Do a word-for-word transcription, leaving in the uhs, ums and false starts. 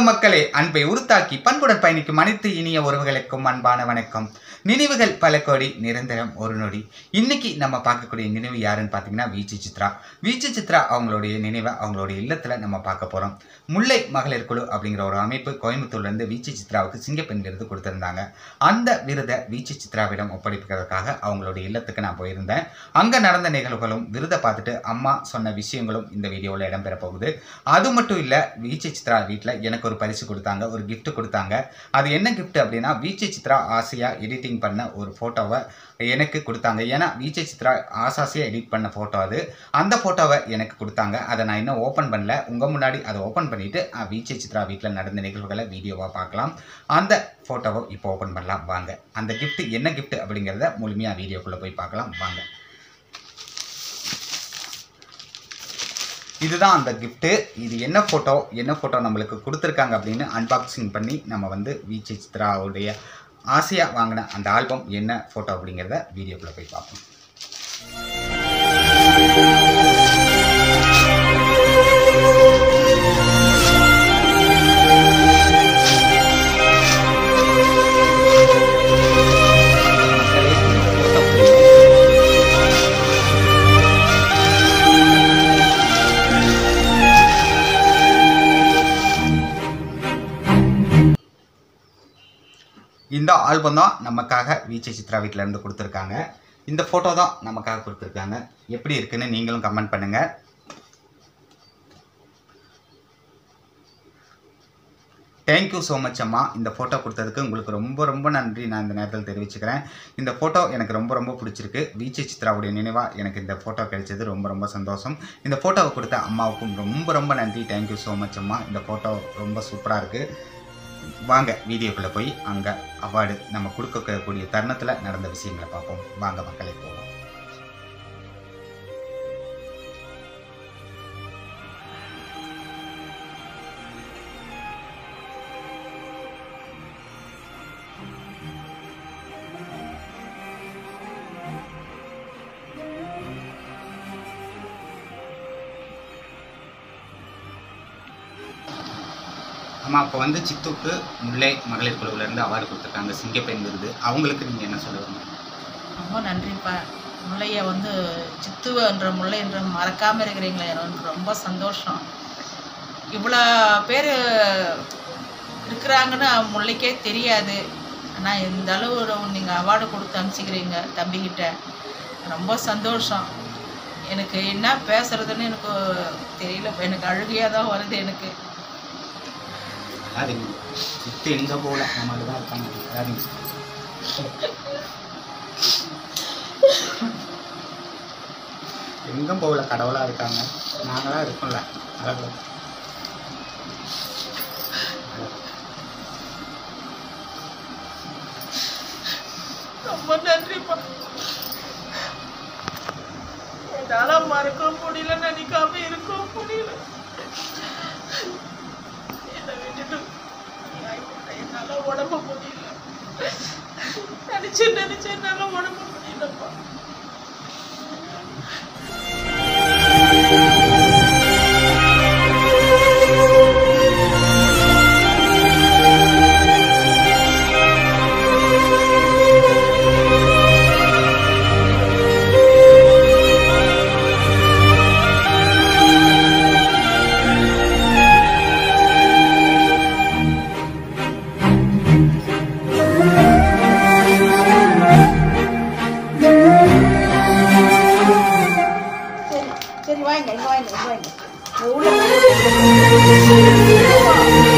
வணக்கம் மக்களே, அன்பை உருத்தாக்கி பண்புடன் பயணிக்கும் அனைத்து இனிய உறவுகளுக்கும் அன்பான வணக்கம். நினைவுகள் பல கோடி, நிரந்தரம் ஒரு நொடி. இன்னைக்கு நம்ம பார்க்கக்கூடிய நினைவு யாருன்னு பார்த்தீங்கன்னா வீச்சு சித்ரா. வீச்சு சித்ரா அவங்களுடைய நினைவை அவங்களுடைய இல்லத்தில் நம்ம பார்க்க போகிறோம். முல்லை மகளிர் குழு அப்படிங்கிற ஒரு அமைப்பு கோயம்புத்தூர்லேருந்து வீச்சு சித்ராவுக்கு சிங்கப்பெண் விருது கொடுத்துருந்தாங்க. அந்த விருதை வீச்சு சித்ராவிடம் ஒப்படைப்பதற்காக அவங்களுடைய இல்லத்துக்கு நான் போயிருந்தேன். அங்கே நடந்த நிகழ்வுகளும் விருதை பார்த்துட்டு அம்மா சொன்ன விஷயங்களும் இந்த வீடியோவில் இடம்பெற போகுது. அது மட்டும் இல்லை, வீச்சு சித்ரா வீட்டில் எனக்கு ஒரு பரிசு கொடுத்தாங்க, ஒரு கிஃப்ட் கொடுத்தாங்க. அது என்ன கிஃப்ட் அப்படின்னா, வீச்சு சித்ரா ஆசையாக எடிட்டிங் பண்ண ஒரு ஃபோட்டோவை எனக்கு கொடுத்தாங்க. ஏன்னா வீச்சு சித்ரா ஆசாசியாக எடிட் பண்ண ஃபோட்டோ அது. அந்த ஃபோட்டோவை எனக்கு கொடுத்தாங்க. அதை நான் இன்னும் ஓப்பன் பண்ணல. உங்கள் முன்னாடி அதை ஓப்பன் பண்ணிவிட்டு வீச்சு சித்ரா வீட்டில் நடந்த நிகழ்வுகளை வீடியோவாக பார்க்கலாம். அந்த ஃபோட்டோவை இப்போ ஓப்பன் பண்ணலாம் வாங்க. அந்த கிஃப்ட் என்ன கிஃப்ட் அப்படிங்கிறத முழுமையாக வீடியோக்குள்ளே போய் பார்க்கலாம் வாங்க. இதுதான் அந்த கிஃப்ட்டு. இது என்ன ஃபோட்டோ என்ன ஃபோட்டோ நம்மளுக்கு கொடுத்துருக்காங்க அப்படின்னு அன்பாக்சிங் பண்ணி நம்ம வந்து வீச்சு சித்ராவுடைய ஆசையாக வாங்கின அந்த ஆல்பம் என்ன ஃபோட்டோ அப்படிங்கிறத வீடியோக்குள்ளே போய் பார்ப்போம். இந்த ஆல்பம் தான் நமக்காக வீச்சு சித்ரா வீட்டிலேருந்து கொடுத்துருக்காங்க. இந்த ஃபோட்டோ தான் நமக்காக கொடுத்துருக்காங்க. எப்படி இருக்குன்னு நீங்களும் கமெண்ட் பண்ணுங்கள். தேங்க்யூ ஸோ மச் அம்மா. இந்த ஃபோட்டோ கொடுத்ததுக்கு உங்களுக்கு ரொம்ப ரொம்ப நன்றி நான் இந்த நேரத்தில் தெரிவிச்சுக்கிறேன். இந்த ஃபோட்டோ எனக்கு ரொம்ப ரொம்ப பிடிச்சிருக்கு. வீச்சு சித்ராவுடைய நினைவாக எனக்கு இந்த ஃபோட்டோ கிடைச்சது ரொம்ப ரொம்ப சந்தோஷம். இந்த ஃபோட்டோவை கொடுத்த அம்மாவுக்கும் ரொம்ப ரொம்ப நன்றி. தேங்க்யூ ஸோ மச் அம்மா. இந்த ஃபோட்டோ ரொம்ப சூப்பராக இருக்குது. வாங்க வீடியோக்குள்ளே போய் அங்கே அவார்டு நம்ம கொடுக்கக்கூடிய தருணத்தில் நடந்த விஷயங்களை பார்ப்போம். வாங்க மக்களை போவோம். அம்மா, இப்போ வந்து சித்துக்கு முல்லை மகளிர் குழுவிலேருந்து அவார்டு கொடுத்துருக்காங்க, சிங்கப்பெண் விருது. அவங்களுக்கு நீங்கள் என்ன சொல்லுவீங்க? ரொம்ப நன்றிப்பா. முல்லையை வந்து சித்து என்ற முல்லை என்ற மறக்காமல் இருக்கிறீங்களே, எனக்கு ரொம்ப சந்தோஷம். இவ்வளோ பேர் இருக்கிறாங்கன்னு முல்லைக்கே தெரியாது. ஆனால் இந்த அளவு நீங்கள் அவார்டு கொடுத்து அனுப்பிச்சிக்கிறீங்க தம்பிக்கிட்ட, ரொம்ப சந்தோஷம். எனக்கு என்ன பேசுறதுன்னு எனக்கு தெரியல. எனக்கு அழுகையாக தான் வருது. எனக்கு அது சித்து எங்கே போகல, நம்மளுக்கு தான் இருக்காங்க. எங்கும் போகல, கடவுளாக இருக்காங்க. நாங்களாம் இருக்கோம்ல. அழகு ரொம்ப நன்றிப்பா. என்னால் மறக்க முடியல, நினைக்காம இருக்க முடியல. என்னால உடம்பு முடியல, நினைச்சு நினைச்சு என்னால உடம்பு முடியலப்பா. சரி வாங்க வாங்க வாங்க உள்ள